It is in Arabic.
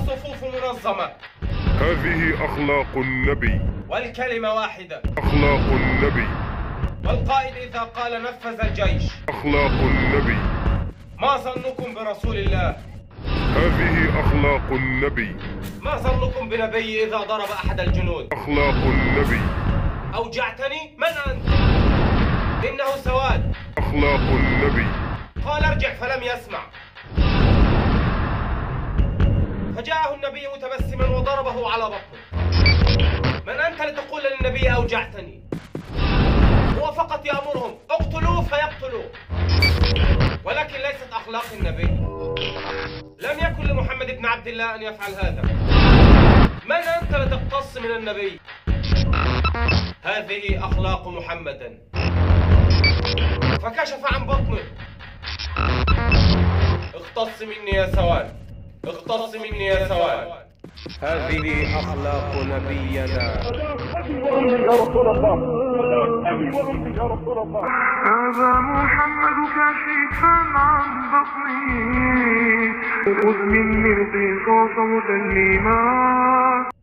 والصفوف منظمة. هذه أخلاق النبي، والكلمة واحدة. أخلاق النبي، والقائد إذا قال نفذ الجيش. أخلاق النبي. ما ظنكم برسول الله؟ هذه أخلاق النبي. ما ظنكم بنبي إذا ضرب أحد الجنود؟ أخلاق النبي. أوجعتني؟ من أنت؟ إنه سواد. أخلاق النبي. قال ارجع فلم يسمع، فجاءه النبي متبسما وضربه على بطنه. من أنت لتقول للنبي أوجعتني؟ هو فقط يأمرهم اقتلوه فيقتلوه، ولكن ليست أخلاق النبي. لم يكن لمحمد بن عبد الله أن يفعل هذا. من أنت لتقتص من النبي؟ هذه أخلاق محمد. فكشف عن بطنه. اقتص مني يا سواد، اقتص مني يا سواد. هذه أخلاق نبينا. يا رسول الله، يا رسول الله. هذا محمد كاشفا عن بطنه، خذ مني القصاص مسلما.